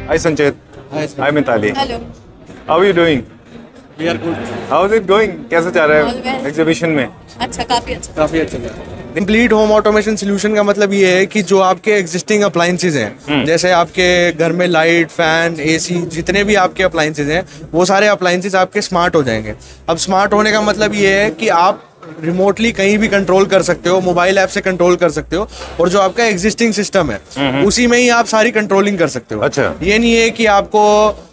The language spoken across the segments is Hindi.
Hi Sanchit. Hi. Hi Mitali. Hello. How are you doing? We are good. How is it going? कैसा चल रहा All है well. एग्जीबिशन में? अच्छा, काफी अच्छा। काफी अच्छा लगा। कंप्लीट होम ऑटोमेशन सोल्यूशन का मतलब ये है कि जो आपके एग्जिस्टिंग अप्लायंसेज हैं, जैसे आपके घर में लाइट, फैन, एसी, जितने भी आपके अप्लायंसेज हैं, वो सारे अप्लायंसेज आपके स्मार्ट हो जाएंगे। अब स्मार्ट होने का मतलब ये है कि आप रिमोटली कहीं भी कंट्रोल कर सकते हो, मोबाइल ऐप से कंट्रोल कर सकते हो, और जो आपका एग्जिस्टिंग सिस्टम है उसी में ही आप सारी कंट्रोलिंग कर सकते हो। अच्छा। ये नहीं है कि आपको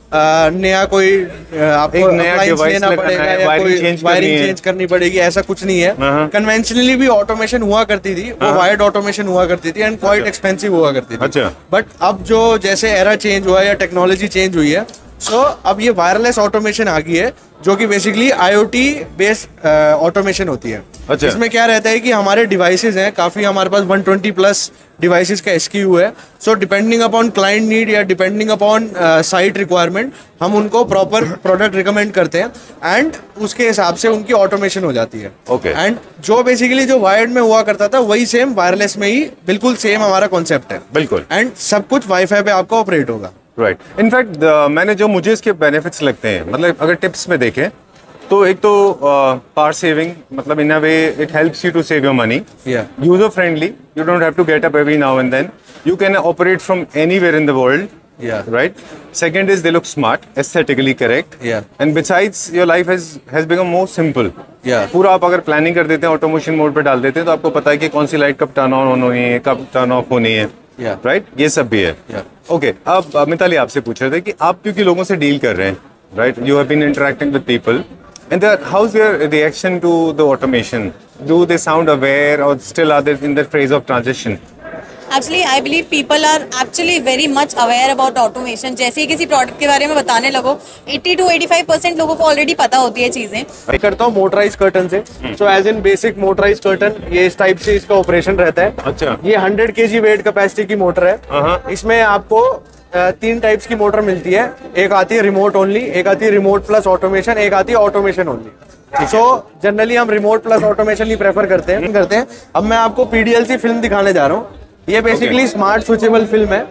नया कोई आपको अप्लायंस लेना पड़ेगा या कोई वायरिंग चेंज करनी पड़ेगी, ऐसा कुछ नहीं है। कन्वेंशनली भी ऑटोमेशन हुआ करती थी, वो वायर्ड ऑटोमेशन हुआ करती थी एंड क्वाइट एक्सपेंसिव हुआ करती थी। अच्छा। बट अब जो जैसे एरा चेंज हुआ या टेक्नोलॉजी चेंज हुई है, सो अब ये वायरलेस ऑटोमेशन आ गई है, जो कि बेसिकली IoT बेस्ड ऑटोमेशन होती है। अच्छा। इसमें क्या रहता है कि हमारे डिवाइसेस हैं काफ़ी, हमारे पास 120 प्लस डिवाइसेस का SKU है। So depending upon client need या डिपेंडिंग अपॉन साइट रिक्वायरमेंट, हम उनको प्रॉपर प्रोडक्ट रिकमेंड करते हैं एंड उसके हिसाब से उनकी ऑटोमेशन हो जाती है। Okay. एंड जो बेसिकली जो वायर्ड में हुआ करता था वही सेम वायरलेस में ही बिल्कुल सेम हमारा कॉन्सेप्ट है। बिल्कुल। एंड सब कुछ वाईफाई पे आपका ऑपरेट होगा। राइट। इनफैक्ट मैंने जो मुझे इसके बेनिफिट्स लगते हैं, मतलब अगर टिप्स में देखें तो एक तो पावर सेविंग, मतलब in a way it helps you to save your money. User friendly, you don't have to get up every now and then, you can operate from anywhere in the world. Right. Second is they look smart, aesthetically correct, and besides your life has become more simple. पूरा आप अगर प्लानिंग कर देते हैं, ऑटोमेशन मोड पे डाल देते हैं, तो आपको पता है कि कौन सी लाइट कब टर्न ऑन होनी है, कब टर्न ऑफ होनी है। राइट। ये सब भी है। ओके। अब मिताली आपसे पूछ रहे थे कि आप क्योंकि लोगों से डील कर रहे हैं, right, you have been interacting with people, and how's their reaction to the automation? Do they sound aware or still are they in the phase of transition? Actually, I believe people are actually very much aware about automation. जैसे ही किसी प्रोडक्ट के बारे में बताने लगो, 80 to 85% लोगों को ऑलरेडी पता होती है चीजें। मैं करता हूँ मोटराइज कर्टन से। So as in basic motorize curtain, ये इस टाइप से इसका ऑपरेशन रहता है। अच्छा। ये 100 kg वेट कैपेसिटी की मोटर है। इसमें आपको 3 टाइप्स की मोटर मिलती है। एक आती है रिमोट ओनली, एक आती है रिमोट प्लस ऑटोमेशन, एक आती है ऑटोमेशन ओनली। सो जनरली हम रिमोट प्लस ऑटोमेशन ही प्रेफर करते हैं। अब मैं आपको PDLC फिल्म दिखाने जा रहा हूँ। ये बेसिकली स्मार्ट स्विचेबल फिल्म है।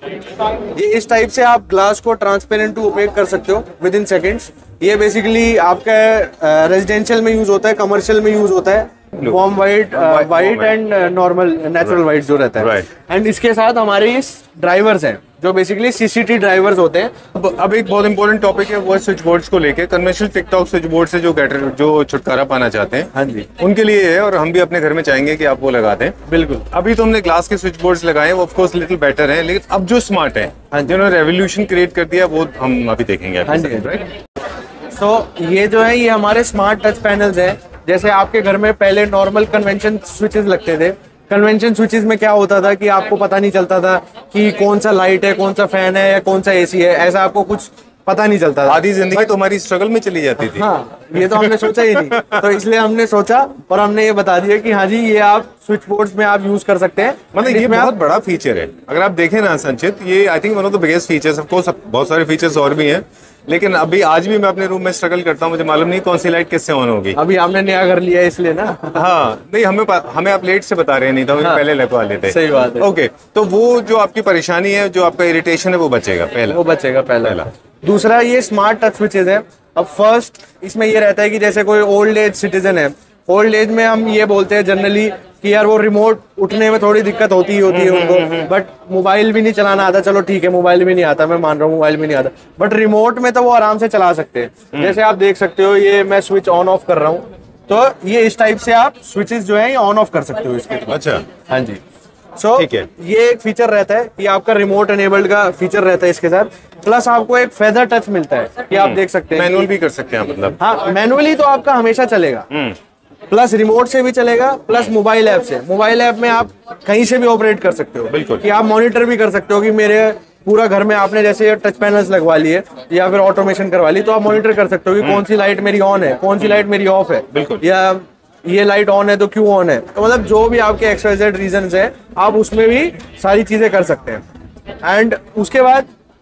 ये इस टाइप से आप ग्लास को ट्रांसपेरेंट टू ओपेक कर सकते हो विद इन सेकेंड्स। ये बेसिकली आपका रेजिडेंशियल में यूज होता है, कमर्शियल में यूज होता है। Warm white and normal natural white जो रहता है। एंड इसके साथ हमारे इस ड्राइवर्स हैं जो बेसिकली CCT ड्राइवर्स होते हैं। अब एक बहुत इंपॉर्टेंट टॉपिक है वो स्विच बोर्ड्स को लेके। कन्वेंशनल टिकटॉक स्विच बोर्ड से जो छुटकारा पाना चाहते हैं, हाँ जी, उनके लिए है, और हम भी अपने घर में चाहेंगे कि आप वो लगा दें। बिल्कुल। अभी तो हमने ग्लास के स्विच बोर्ड्स लगाए हैं, वो ऑफ कोर्स लिटिल बेटर है, लेकिन अब जो स्मार्ट है, जिन्होंने रेवोल्यूशन क्रिएट कर दिया, वो हम अभी देखेंगे। हाँ जी, राइट। सो ये जो है, ये हमारे स्मार्ट टच पैनल्स हैं। जैसे आपके घर में पहले नॉर्मल कन्वेंशन स्विचेस लगते थे। कन्वेंशन स्विचेस में क्या होता था कि आपको पता नहीं चलता था कि कौन सा लाइट है, कौन सा फैन है या कौन सा AC है, ऐसा आपको कुछ पता नहीं चलता था। आधी जिंदगी तो हमारी स्ट्रगल में चली जाती थी। हाँ, ये तो हमने सोचा ही नहीं, तो इसलिए हमने सोचा और हमने ये बता दिया कि हाँ जी, ये आप स्विच बोर्ड्स में आप यूज कर सकते हैं। मतलब ये बहुत बड़ा फीचर है। अगर आप देखें ना संचित, ये I think one of the biggest features. Of course बहुत सारे फीचर्स और भी हैं, लेकिन अभी आज भी मैं अपने रूम में स्ट्रगल करता हूँ, मुझे मालूम नहीं कौन सी लाइट किससे ऑन होगी। अभी हमने नया घर लिया इसलिए ना। हाँ, नहीं हमें आप लेट से बता रहे नहीं, तो हमें पहले लगवा लेते। सही बात है। ओके, तो वो जो आपकी परेशानी है, जो आपका इरिटेशन है, वो बचेगा पहला। वो बचेगा पहला। दूसरा, ये स्मार्ट टच स्विचेस है। अब फर्स्ट इसमें ये रहता है कि जैसे कोई ओल्ड एज सिटीजन है, ओल्ड एज में हम ये बोलते हैं जनरली कि यार वो रिमोट उठने में थोड़ी दिक्कत होती है उनको, बट मोबाइल भी नहीं चलाना आता। चलो ठीक है, मोबाइल भी नहीं आता, मैं मान रहा हूँ मोबाइल भी नहीं आता, बट रिमोट में तो वो आराम से चला सकते हैं। जैसे आप देख सकते हो, ये मैं स्विच ऑन ऑफ कर रहा हूँ, तो ये इस टाइप से आप स्विचेस जो है ये ऑन ऑफ कर सकते हो इसके। अच्छा। हाँ जी। सो ये एक फीचर रहता है कि आपका रिमोट एनेबल्ड का फीचर रहता है इसके साथ। प्लस आपको एक फेदर टच मिलता है कि आप देख सकते हैं, मैनुअल भी कर सकते हैं, मतलब हाँ, मैनुअली तो आपका हमेशा चलेगा, प्लस रिमोट से भी चलेगा, प्लस मोबाइल ऐप से। मोबाइल ऐप में आप कहीं से भी ऑपरेट कर सकते हो। बिल्कुल। कि आप मॉनिटर भी कर सकते हो कि मेरे पूरा घर में आपने जैसे टच पैनल्स लगवा लिए या फिर ऑटोमेशन करवा ली, तो आप मॉनिटर कर सकते हो कि कौन सी लाइट मेरी ऑन है, कौन सी लाइट मेरी ऑफ है, या ये लाइट ऑन है तो क्यों ऑन है। तो मतलब जो भी आपके XYZ रीजंस है, आप उसमें भी सारी चीजें कर सकते हैं। एंड उसके बाद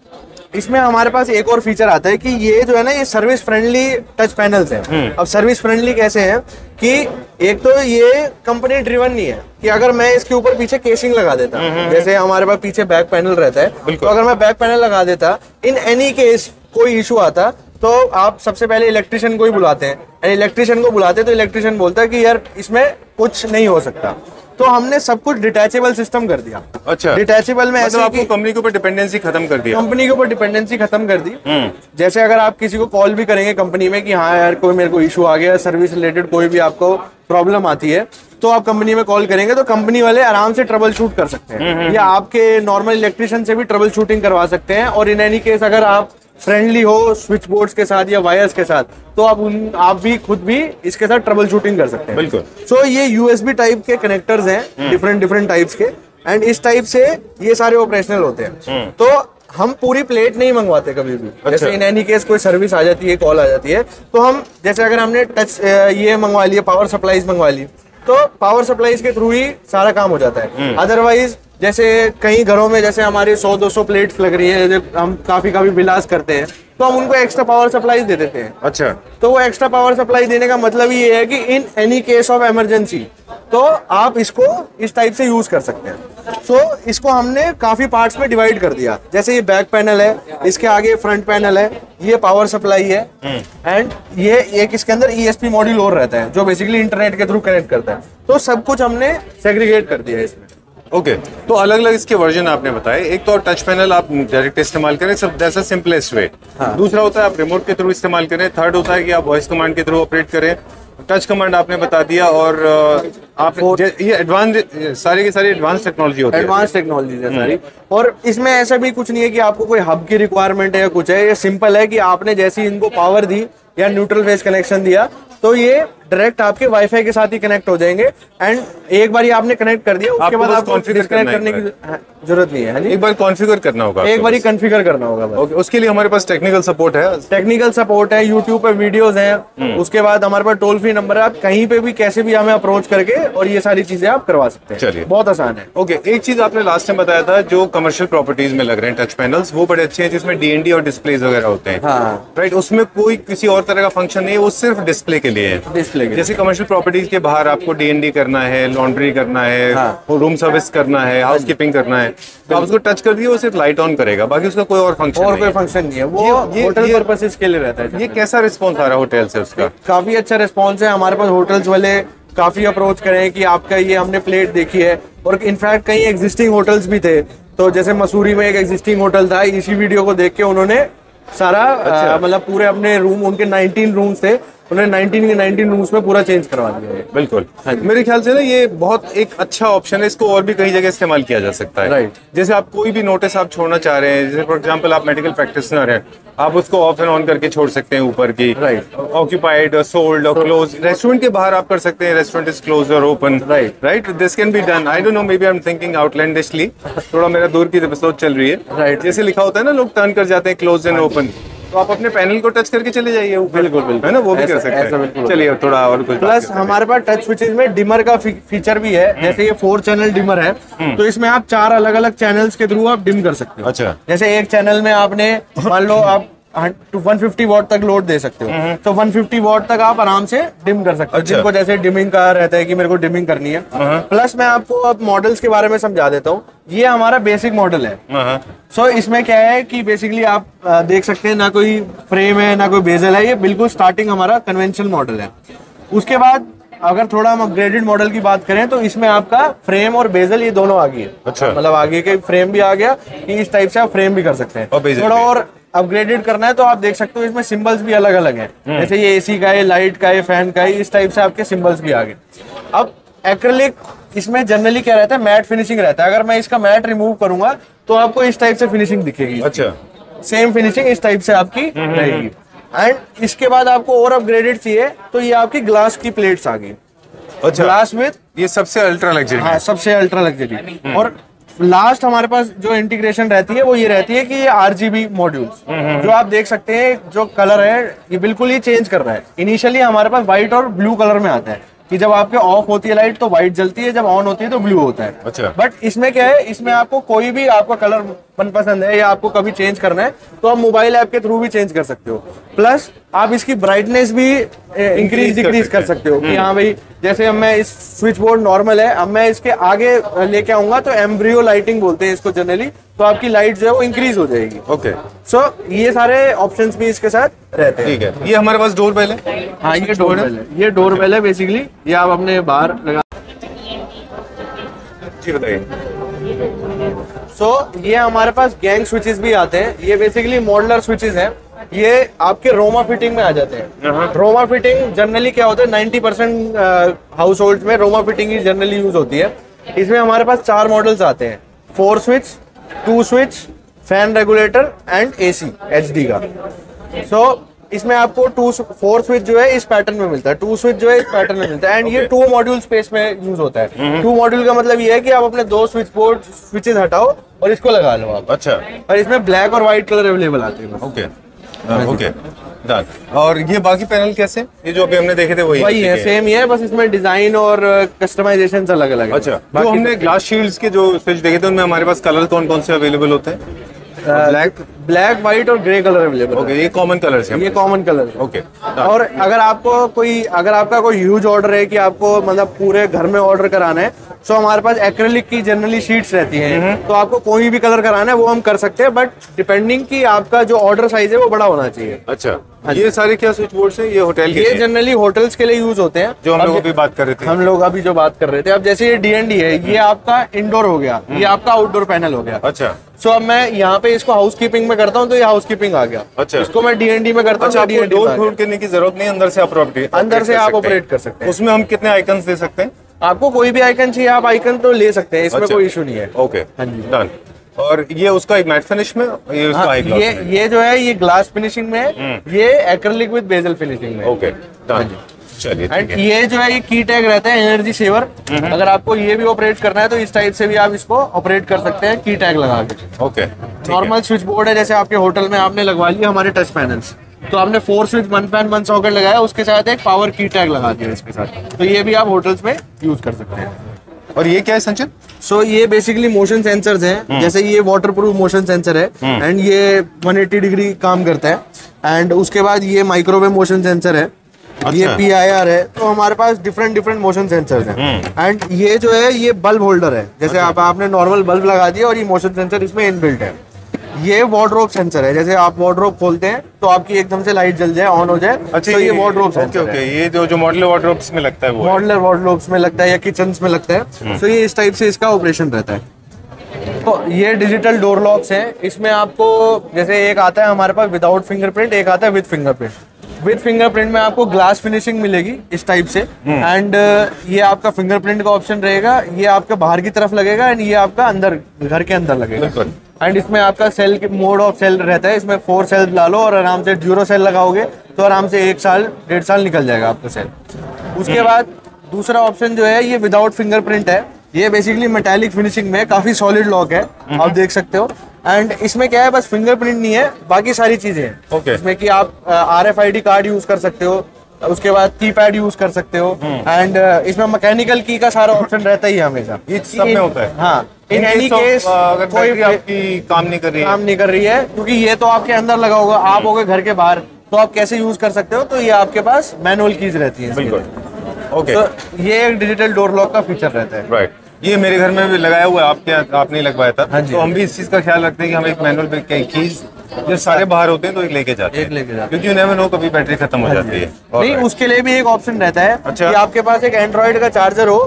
इसमें हमारे पास एक और फीचर आता है कि ये जो है ना, ये सर्विस फ्रेंडली टच पैनल्स हैं। अब सर्विस फ्रेंडली कैसे हैं कि एक तो ये कंपनी ड्रिवन नहीं है कि अगर मैं इसके ऊपर पीछे केसिंग लगा देता, जैसे हमारे पास पीछे बैक पैनल रहता है, तो अगर मैं बैक पैनल लगा देता, इन एनी केस कोई इशू आता, तो आप सबसे पहले इलेक्ट्रिशियन को ही बुलाते हैं। इलेक्ट्रिशियन को बुलाते हैं तो इलेक्ट्रिशियन बोलता है कि यार इसमें कुछ नहीं हो सकता। तो हमने सब कुछ डिटैचेबल सिस्टम कर दिया। अच्छा, डिटैचेबल में मतलब ऐसे आपको कंपनी के ऊपर डिपेंडेंसी खत्म कर दिया। कंपनी के ऊपर डिपेंडेंसी खत्म कर दी। जैसे अगर आप किसी को कॉल भी करेंगे कंपनी में कि हाँ यार कोई मेरे को इशू आ गया, सर्विस रिलेटेड कोई भी आपको प्रॉब्लम आती है, तो आप कंपनी में कॉल करेंगे तो कंपनी वाले आराम से ट्रबल शूट कर सकते हैं, या आपके नॉर्मल इलेक्ट्रिशियन से भी ट्रबल शूटिंग करवा सकते हैं। और इन एनी केस अगर आप फ्रेंडली हो स्विच बोर्ड्स के साथ या वायर्स के साथ, तो आप भी खुद भी इसके साथ ट्रबल शूटिंग कर सकते हैं। बिल्कुल। सो ये यूएसबी टाइप के कनेक्टर्स हैं, डिफरेंट टाइप्स के, एंड इस टाइप से ये सारे ऑपरेशनल होते हैं। तो हम पूरी प्लेट नहीं मंगवाते कभी भी। अच्छा। जैसे इन एनी केस कोई सर्विस आ जाती है, कॉल आ जाती है, तो हम जैसे अगर हमने टच ये मंगवा लिया, पावर सप्लाईज मंगवा ली, तो पावर सप्लाईज के थ्रू ही सारा काम हो जाता है। अदरवाइज जैसे कई घरों में जैसे हमारे 100-200 प्लेट्स लग रही है, जब हम काफी बिलास करते हैं, तो हम उनको एक्स्ट्रा पावर सप्लाई दे देते हैं। अच्छा, तो वो एक्स्ट्रा पावर सप्लाई देने का मतलब ये है कि in any case of emergency तो आप इसको इस टाइप से यूज कर सकते हैं। सो इसको हमने काफी पार्ट्स में डिवाइड कर दिया। जैसे ये बैक पैनल है, इसके आगे फ्रंट पैनल है, ये पावर सप्लाई है, एंड ये एक इसके अंदर ESP मॉड्यूल और रहता है जो बेसिकली इंटरनेट के थ्रू कनेक्ट करता है। तो सब कुछ हमने सेग्रीगेट कर दिया है इसमें। ओके, तो अलग अलग इसके वर्जन आपने बताए। एक तो टच पैनल आप डायरेक्ट इस्तेमाल करें, सब दैट्स द सिंपलेस्ट वे। दूसरा होता है आप रिमोट के थ्रू इस्तेमाल करें। थर्ड होता है कि आप वॉइस कमांड के थ्रू ऑपरेट करें। टच कमांड आपने बता दिया, और आप ये एडवांस सारी की सारी एडवांस टेक्नोलॉजी होती है। एडवांस टेक्नोलॉजी है सारी। और इसमें ऐसा भी कुछ नहीं है कि आपको कोई हब की रिक्वायरमेंट है या कुछ है। ये सिंपल है कि आपने जैसे इनको पावर दी या न्यूट्रल फेज कनेक्शन दिया, तो ये डायरेक्ट आपके वाईफाई के साथ ही कनेक्ट हो जाएंगे। एंड एक बार ये आपने कनेक्ट कर दिया, उसके बाद आपको डिस्कनेक्ट करने की जरूरत नहीं है। एक बार कॉन्फ़िगर करना होगा, एक बार ही कॉन्फ़िगर करना होगा। ओके, उसके लिए हमारे पास टेक्निकल सपोर्ट है। टेक्निकल सपोर्ट है, यूट्यूब पे वीडियोस हैं। उसके बाद हमारे पास टोल फ्री नंबर है, आप कहीं पे भी कैसे भी हमें अप्रोच करके और ये सारी चीजें आप करवा सकते हैं। चलिए, बहुत आसान है। ओके, एक चीज आपने लास्ट टाइम बताया था, जो कमर्शियल प्रॉपर्टीज में लग रहे हैं टच पैनल्स, वो बड़े अच्छे हैं, जिसमें DND और डिस्प्लेज वगैरह होते हैं। हाँ, राइट, उसमें कोई किसी और तरह का फंक्शन नहीं है, वो सिर्फ डिस्प्ले के लिए है। डिस्प्ले के जैसे कमर्शियल प्रॉपर्टीज के बाहर आपको DND करना है, लॉन्ड्री करना है, हाँ। रूम सर्विस करना है, हाउस कीपिंग करना है, तो आप उसको टच कर दिए वो सिर्फ लाइट ऑन करेगा, बाकी उसका कोई और फंक्शन और कोई फंक्शन नहीं है। वो होटल पर्पसेस के लिए रहता है। ये कैसा रिस्पॉन्स आ रहा है होटल से उसका? काफी अच्छा रिस्पॉन्स है। हमारे पास होटल्स वाले काफी अप्रोच करे कि आपका ये हमने प्लेट देखी है, और इनफैक्ट कई एग्जिस्टिंग होटल्स भी थे। तो जैसे मसूरी में एक एग्जिस्टिंग होटल था, इसी वीडियो को देख के उन्होंने सारा मतलब पूरे अपने रूम, उनके 19 रूम्स थे, उन्होंने 19 के 19 रूम्स में पूरा चेंज करवा दिया है। बिल्कुल, मेरे ख्याल से ना ये बहुत एक अच्छा ऑप्शन है, इसको और भी कई जगह इस्तेमाल किया जा सकता है। राइट। जैसे आप कोई भी नोटिस आप छोड़ना चाह रहे हैं, जैसे फॉर एग्जांपल आप मेडिकल प्रैक्टिशनर हैं, आप उसको ऑफ एंड ऑन करके छोड़ सकते हैं ऊपर की। राइट। ऑक्यूपाइड और सोल्ड और क्लोज, रेस्टोरेंट के बाहर आप कर सकते हैं, रेस्टोरेंट इज क्लोज और open. Right, this can be done. I don't know, maybe I am thinking outlandishly, थोड़ा मेरा दूर की एपिसोड चल रही है। राइट। जैसे लिखा होता है ना, लोग टर्न कर जाते हैं क्लोज एंड ओपन, तो आप अपने पैनल को टच करके चले जाइए। बिल्कुल बिल्कुल, है ना, वो भी कर सकते हैं। चलिए थोड़ा और कुछ। प्लस हमारे पास टच स्विचेस में डिमर का फीचर भी है। जैसे ये 4 चैनल डिमर है, तो इसमें आप 4 अलग अलग चैनल्स के थ्रू आप डिम कर सकते हो। अच्छा, जैसे एक चैनल में आपने मान लो आप 150 वॉट तक लोड दे सकते हो, तो 150 वॉट तक आप आराम से डिम कर सकते हो। अच्छा। जिनको जैसे डिमिंग का रहता है कि मेरे को डिमिंग करनी है। प्लस मैं आपको अब मॉडल्स के बारे में समझा देता हूँ। ये हमारा बेसिक मॉडल है। सो इसमें क्या है कि बेसिकली आप देख सकते हैं, ना कोई फ्रेम है ना कोई बेजल है, ये बिल्कुल स्टार्टिंग हमारा कन्वेंशनल मॉडल है। उसके बाद अगर थोड़ा हम अपग्रेडेड मॉडल की बात करें, तो इसमें आपका फ्रेम और बेजल ये दोनों आ गई है। अच्छा, मतलब आगे के फ्रेम भी आ गया कि इस टाइप से आप फ्रेम भी कर सकते हैं। थोड़ा और अपग्रेडेड करना है तो आप देख सकते हो इसमें सिंबल्स भी अलग अलग हैं। जैसे ये एसी का है, लाइट का है, फैन का है, इस टाइप से आपके सिंबल्स भी आ गए। अब एक्रिलिक इसमें जनरली क्या रहता है, मैट फिनिशिंग रहता है। अगर मैं इसका मैट रिमूव करूंगा तो आपको इस टाइप से फिनिशिंग दिखेगी। अच्छा, सेम फिनिशिंग इस टाइप से आपकी रहेगी। एंड इसके बाद आपको और अपग्रेडेड चाहिए तो ये आपकी ग्लास की प्लेट्स आ गई। अच्छा, ग्लास विद, ये सबसे अल्ट्रा लग्जरी। हाँ, सबसे अल्ट्रा लग्जरी। और लास्ट हमारे पास जो इंटीग्रेशन रहती है वो ये रहती है कि ये RGB मॉड्यूल्स, जो आप देख सकते हैं, जो कलर है ये बिल्कुल ही चेंज कर रहा है। इनिशियली हमारे पास व्हाइट और ब्लू कलर में आता है कि जब आपके ऑफ होती है लाइट तो व्हाइट जलती है, जब ऑन होती है तो ब्लू होता है। अच्छा। बट इसमें क्या है, इसमें आपको कोई भी आपका कलर मनपसंद है या आपको कभी चेंज करना है तो आप मोबाइल ऐप के थ्रू भी चेंज कर सकते हो। प्लस आप इसकी ब्राइटनेस भी इंक्रीज डिक्रीज कर सकते हो कि हाँ भाई, जैसे अब मैं इस स्विच बोर्ड नॉर्मल है, अब मैं इसके आगे लेके आऊंगा तो एम्ब्रियो लाइटिंग बोलते हैं इसको जनरली, तो आपकी लाइट जो है वो इंक्रीज हो जाएगी। ओके, सो ये सारे ऑप्शंस भी इसके साथ रहते हैं। ठीक है। ये हमारे पास डोर बेल है। हाँ, ये डोर बेल है, ये डोर बेल है बेसिकली, ये आप अपने बाहर लगा। जी बताइए। सो ये हमारे पास गैंग स्विचेस भी आते हैं, ये बेसिकली मॉडलर स्विचेस हैं, ये आपके रोमा फिटिंग में आ जाते हैं। रोमा फिटिंग जनरली क्या होता है, 90% हाउस होल्ड में रोमा फिटिंग ही जनरली यूज होती है। इसमें हमारे पास 4 मॉडल्स आते हैं, 4 switch, 2 switch, fan regulator and AC HD का। सो इसमें आपको 4 स्विच जो है इस पैटर्न में मिलता है, 2 स्विच जो है इस पैटर्न में मिलता है, एंड ये 2 मॉड्यूल स्पेस में यूज होता है। 2 मॉड्यूल का मतलब ये है कि आप अपने 2 स्विच बोर्ड स्विचेस हटाओ और इसको लगा लो आप। अच्छा, और इसमें ब्लैक और व्हाइट कलर अवेलेबल आते हैं। Okay okay done. और ये बाकी पैनल कैसे, ये जो अभी हमने देखे थे वही है, सेम ही है, बस इसमें डिजाइन और कस्टमाइजेशन अलग अलग है। अच्छा, जो हमने ग्लास शील्ड्स के जो स्विच देखे थे उनमें हमारे पास कलर कौन कौन से अवेलेबल होते हैं? ब्लैक, व्हाइट और ग्रे कलर अवेलेबल। ओके, ये कॉमन कलर्स हैं। ये कॉमन कलर है। ओके। और अगर आपका कोई ह्यूज ऑर्डर है कि आपको मतलब पूरे घर में ऑर्डर कराना है, तो हमारे पास एक्रेलिक की जनरली शीट्स रहती हैं, तो आपको कोई भी कलर कराना है वो हम कर सकते हैं, बट डिपेंडिंग कि आपका जो ऑर्डर साइज है वो बड़ा होना चाहिए। अच्छा, ये सारे क्या स्विच बोर्ड्स हैं? ये होटल के, ये जनरली होटल्स के लिए यूज होते हैं, जो हम लोग अभी बात कर रहे थे। हम लोग अभी जो बात कर रहे थे, अब जैसे ये D&D है, ये आपका इंडोर हो गया, ये आपका आउटडोर पैनल हो गया। अच्छा, सो अब मैं यहाँ पे इसको हाउसकीपिंग में करता हूँ तो ये हाउसकीपिंग आ गया। अच्छा, इसको मैं D&D में करता हूँ। अच्छा, आपको डोर खोल करने की जरूरत नहीं, अंदर से आप ऑपरेट कर सकते हैं। उसमें हम कितने आइकन्स दे सकते हैं? आपको कोई भी आइकन चाहिए आप आइकन तो ले सकते हैं, इसमें कोई इशू नहीं है। ओके, हाँ जी, डन। और ये उसका एक मैट फिनिश में, ये उसका हाई ग्लास में। ये जो है ये ग्लास फिनिशिंग में है, ये एक्रिलिक विद बेजल फिनिशिंग में। Okay, done. चलिए, एंड ये जो है ये की टैग रहता है एनर्जी सेवर, अगर आपको ये भी ऑपरेट करना है तो इस टाइप से भी आप इसको ऑपरेट कर सकते हैं की टैग लगा के। ओके, नॉर्मल स्विच बोर्ड है, जैसे आपके होटल में आपने लगवा लिया हमारे टच पैनल्स, तो आपने 4 स्विच 1 फैन 1 सॉकेट लगाया, उसके साथ एक पावर की टैग लगा दिया इसके साथ, तो ये भी आप होटल्स में यूज कर सकते हैं। और ये क्या है संचित? सो ये बेसिकली मोशन सेंसर्स हैं, जैसे ये वाटर प्रूफ मोशन सेंसर है, एंड ये 180 डिग्री काम करता है। एंड उसके बाद ये माइक्रोवेव मोशन सेंसर है, ये PIR है, तो हमारे पास डिफरेंट मोशन सेंसर्स हैं। एंड ये जो है ये बल्ब होल्डर है, जैसे आपने नॉर्मल बल्ब लगा दिया और ये मोशन सेंसर इसमें इनबिल्ट है। ये वार्डरोब सेंसर है, जैसे आप वार्डरोब खोलते हैं तो आपकी एकदम से लाइट जल जाए, ऑन हो जाए। अच्छा, तो ये वार्डरोब सेंसर है। ये जो मॉडल वार्डरोब्स में लगता है वो मॉडलर वार्डरोब्स में लगता है या किचन्स में लगता है, तो ये इस टाइप से इसका ऑपरेशन रहता है। तो ये डिजिटल डोर लॉक्स हैं, इसमें आपको जैसे एक आता है हमारे पास विदाउट फिंगरप्रिंट, एक आता है विद फिंगरप्रिंट। विद फिंगरप्रिंट में आपको ग्लास फिनिशिंग मिलेगी इस टाइप से, एंड ये आपका फिंगरप्रिंट का ऑप्शन रहेगा, ये आपके बाहर की तरफ लगेगा एंड ये आपका अंदर घर के अंदर लगेगा। एंड इसमें आपका सेल मोड ऑफ सेल रहता है, इसमें 4 सेल डालो और आराम से ड्यूरो सेल लगाओगे तो आराम से 1 साल 1.5 साल निकल जाएगा आपका सेल। उसके बाद दूसरा ऑप्शन जो है ये विदाउट फिंगरप्रिंट है, ये बेसिकली मेटालिक फिनिशिंग में काफी सॉलिड लॉक है, आप देख सकते हो। एंड इसमें क्या है, बस फिंगरप्रिंट नहीं है, बाकी सारी चीजें हैं। Okay. इसमें कि आप RFID कार्ड यूज कर सकते हो, उसके बाद कीपैड यूज कर सकते हो, एंड इसमें मैकेनिकल की का सारा ऑप्शन रहता ही है हमेशा। ये सब में होता है। हाँ, इन एनी केस अगर बैटरी आपकी काम नहीं कर रही है, क्योंकि ये तो आपके अंदर लगा होगा, आप होगे घर के बाहर, तो आप कैसे यूज कर सकते हो, तो ये आपके पास मैनुअल कीज रहती है। बिल्कुल, ओके। तो ये एक डिजिटल डोर लॉक का फीचर रहता है। राइट, ये मेरे घर में भी लगाया हुआ है, आपने लगवाया था। हाँ जी, तो हम भी इस चीज का ख्याल रखते हैं कि हम एक मैनुअल पे कीज जब सारे बाहर होते हैं तो एक लेके जाते हैं, क्योंकि यू नेवर नो कभी बैटरी खत्म हो जाती है। नहीं, उसके लिए भी एक ऑप्शन रहता है। अच्छा, कि आपके पास एक एंड्रॉइड का चार्जर हो,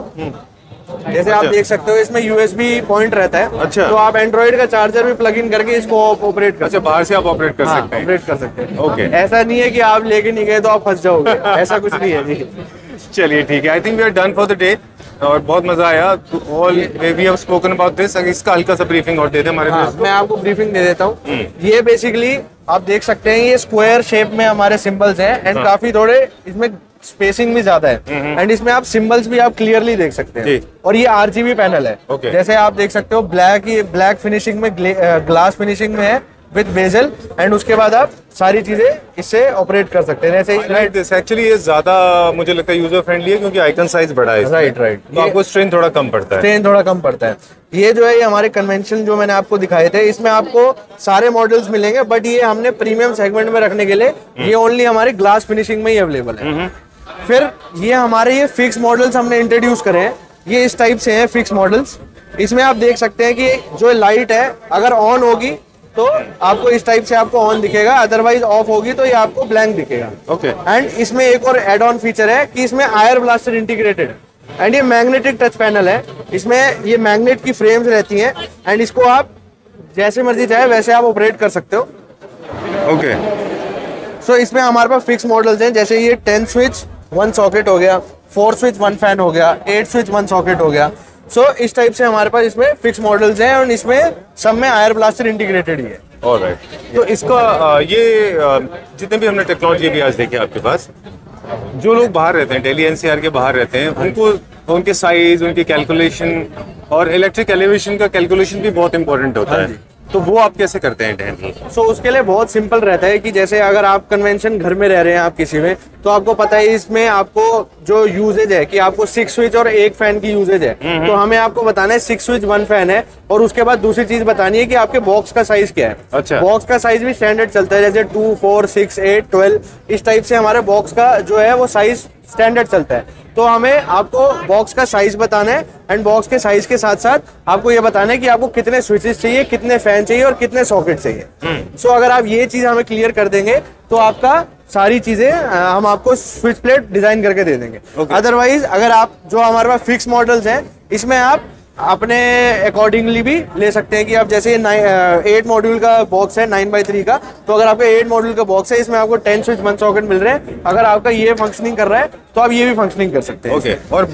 जैसे आप देख सकते हो इसमें USB पॉइंट रहता है। अच्छा, तो आप एंड्रॉइड का चार्जर भी प्लग इन करके इसको ऑपरेट कर। अच्छा, बाहर से आप ऑपरेट कर सकते हैं। ऑपरेट कर सकते हैं। ओके, ऐसा नहीं है कि आप लेके नहीं गए तो आप फंस जाओगे, ऐसा कुछ नहीं है जी। चलिए ठीक है, I think we are done for the day, और बहुत मजा आया। All we have spoken about this. इसका हल्का सा ब्रीफिंग और दे दे हमारे हाँ, मैं आपको ब्रीफिंग दे देता हूँ। ये बेसिकली आप देख सकते हैं ये स्क्वायर शेप में हमारे सिंबल्स हैं, एंड काफी थोड़े इसमें स्पेसिंग भी ज्यादा है, एंड इसमें आप सिंबल्स भी आप क्लियरली देख सकते हैं। और ये RGB पैनल है, जैसे आप देख सकते हो ब्लैक फिनिशिंग में ग्लास फिनिशिंग में है, विद बेजल, एंड उसके बाद आप सारी चीजें इससे ऑपरेट कर सकते हैं। जैसे राइट, दिस एक्चुअली ये ज्यादा मुझे लगता है यूजर फ्रेंडली है क्योंकि आइकन साइज बड़ा है। राइट राइट, तो आपको स्ट्रेन थोड़ा कम पड़ता है। स्ट्रेन थोड़ा कम पड़ता है। ये जो है, ये हमारे कन्वेंशन जो मैंने आपको दिखाए थे, इसमें आपको सारे मॉडल्स मिलेंगे, बट ये हमने प्रीमियम सेगमेंट में रखने के लिए ये ओनली हमारे ग्लास फिनिशिंग में ही अवेलेबल है। फिर ये हमारे ये फिक्स मॉडल्स हमने इंट्रोड्यूस करे हैं, ये इस टाइप से हैं फिक्स मॉडल्स। इसमें आप देख सकते हैं कि जो लाइट है अगर ऑन होगी तो आपको इस टाइप से आपको ऑन दिखेगा, अदरवाइज ऑफ होगी तो ये आपको ब्लैंक दिखेगा। ओके। एंड इसमें एक और एड ऑन फीचर है कि इसमें आयर ब्लास्टर इंटीग्रेटेड, एंड ये मैग्नेटिक टच पैनल है। इसमें ये मैग्नेट की फ्रेम्स रहती हैं, एंड इसको आप जैसे मर्जी चाहे वैसे आप ऑपरेट कर सकते हो। ओके। सो इसमें हमारे पास फिक्स मॉडल्स हैं, जैसे ये 10 स्विच 1 सॉकेट हो गया, 4 स्विच 1 फैन हो गया, 8 स्विच 1 सॉकेट हो गया। सो इस टाइप से हमारे पास इसमें फिक्स मॉडल्स हैं, और इसमें सब में आयर ब्लास्टर इंटीग्रेटेड ही है। ऑलराइट, तो इसका जितने भी हमने टेक्नोलॉजी भी आज देखी आपके पास, जो लोग बाहर रहते हैं, दिल्ली एनसीआर के बाहर रहते हैं, उनको उनके साइज, उनकी कैलकुलेशन और इलेक्ट्रिक एलिवेशन का कैलकुलेशन भी बहुत इंपॉर्टेंट होता है, तो वो आप कैसे करते हैं हैंडल? सो उसके लिए बहुत सिंपल रहता है कि जैसे अगर आप कन्वेंशन घर में रह रहे हैं आप किसी में, तो आपको पता है इसमें आपको जो यूजेज है कि आपको 6 स्विच और 1 फैन की यूजेज है, तो हमें आपको बताना है 6 स्विच 1 फैन है, और उसके बाद दूसरी चीज बतानी है कि आपके बॉक्स का साइज क्या है। अच्छा। बॉक्स का साइज भी स्टैंडर्ड चलता है, जैसे 2, 4, 6, 8, 12 इस टाइप से हमारे बॉक्स का जो है वो साइज स्टैंडर्ड चलता है। तो हमें आपको बॉक्स का साइज बताना है, एंड बॉक्स के साइज के साथ साथ आपको ये बताना है कि आपको कितने स्विचेस चाहिए, कितने फैन चाहिए और कितने सॉकेट चाहिए। सो अगर आप ये चीज हमें क्लियर कर देंगे तो आपका सारी चीजें हम आपको स्विच प्लेट डिजाइन करके दे देंगे। अदरवाइज अगर आप जो हमारे पास फिक्स मॉडल्स हैं, इसमें आप अपने अकॉर्डिंगली भी ले सकते हैं कि आप जैसे 8 मॉड्यूल का बॉक्स है 9x3 का, तो अगर आपका 8 मॉड्यूल का बॉक्स है, इसमें आपको 10 स्विच 1 सॉकेट मिल रहे हैं, अगर आपका ये फंक्शनिंग कर रहा है तो आप ये भी फंक्शनिंग कर सकते हैं। ओके। और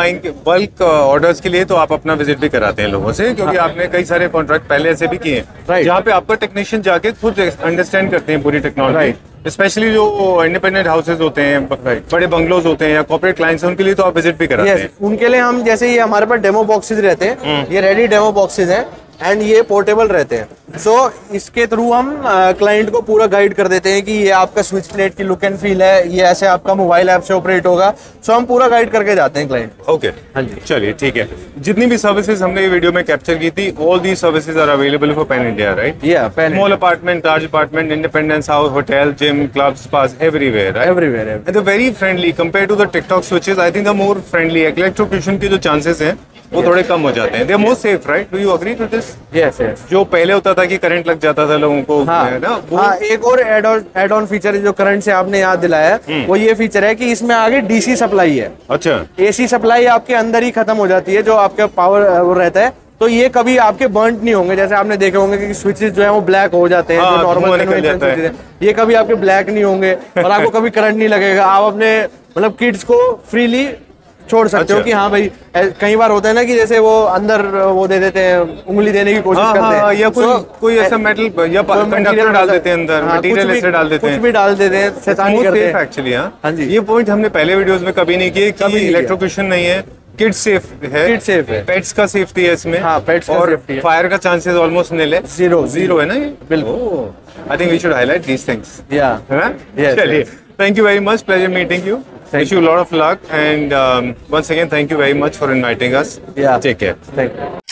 बल्क ऑर्डर्स के लिए तो आप अपना विजिट भी कराते हैं लोगों से, क्योंकि आपने कई सारे कॉन्ट्रैक्ट पहले ऐसे भी किए हैं जहाँ पे आपका टेक्नीशियन जाके खुद अंडरस्टैंड करते हैं पूरी टेक्नोलॉजी, स्पेशली जो इंडिपेंडेंट हाउसेज होते हैं, बड़े बंगलोज होते हैं या कॉर्पोरेट क्लाइंट्स हैं, उनके लिए तो आप विजिट भी कराते हैं। उनके लिए हम जैसे ये हमारे पास डेमो बॉक्सेस रहते हैं, ये रेडी डेमो बॉक्सेस हैं, एंड ये पोर्टेबल रहते हैं। सो इसके थ्रू हम क्लाइंट को पूरा गाइड कर देते हैं कि ये आपका स्विच प्लेट की लुक एंड फील है, ये ऐसे आपका मोबाइल ऐप से ऑपरेट होगा। सो हम पूरा गाइड करके जाते हैं क्लाइंट। ओके, हाँ जी, चलिए ठीक है। जितनी भी सर्विसेज हमने ये वीडियो में कैप्चर की थी, all the services are available for pan India, right? Small apartment, large apartment, independence house, hotel, gym, clubs, spas, everywhere, right? Everywhere. And the very friendly compare to the TikTok switches, I think the more friendly electrocution के जो चांसेस हैं वो थोड़े कम हो जाते हैं। They are more safe, right? Do you agree to this? Yes yes. जो पहले होता था कि करंट लग जाता था लोगों को, है ना? हाँ, एक और एड ऑन फीचर जो करंट से आपने याद दिलाया है, वो ये फीचर है कि इसमें आगे डीसी सप्लाई है। अच्छा। एसी सप्लाई आपके अंदर ही खत्म हो जाती है, जो आपका पावर वो रहता है, तो ये कभी आपके बर्न नहीं होंगे। जैसे आपने देखे होंगे कि स्विचेस जो है वो ब्लैक हो जाते हैं, जो नॉर्मल कन्वेंशनल है, ये कभी आपके ब्लैक नहीं होंगे और आपको कभी करंट नहीं लगेगा। आप अपने मतलब किड्स को फ्रीली छोड़ सकते हो कि हाँ भाई, कई बार होता है ना कि जैसे वो अंदर वो दे देते हैं, उंगली देने की कोशिश करते हैं, या कोई ऐसा मेटल या कंडक्टर डाल देते हैं अंदर, मटेरियल ऐसे डाल देते हैं, कुछ भी डाल देते हैं, शैतानी करते हैं एक्चुअली। हाँ जी, ये पॉइंट हमने पहले वीडियोस में कभी नहीं किए कि इलेक्ट्रोक्यूशन नहीं है, किड सेफ है, किड सेफ है, पेट्स का सेफ्टी है इसमें। हाँ, पेट्स का सेफ्टी है, फायर का चांसेस ऑलमोस्ट नील है, जीरो है ना ये? बिल्कुल। I think we should highlight these things, या है ना? चलिए, thank you very much, pleasure meeting you, wish you a lot of luck, and once again thank you very much for inviting us. Yeah, take care. Thank you.